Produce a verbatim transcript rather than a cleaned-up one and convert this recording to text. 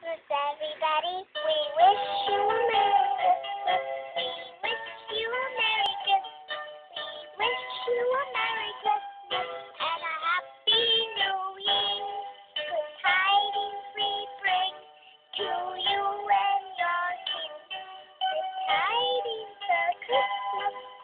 Christmas, everybody. We wish you a Merry Christmas. We wish you a Merry Christmas. We wish you a Merry Christmas and a Happy New Year. Good tidings we bring to you and your kin. Good tidings of Christmas.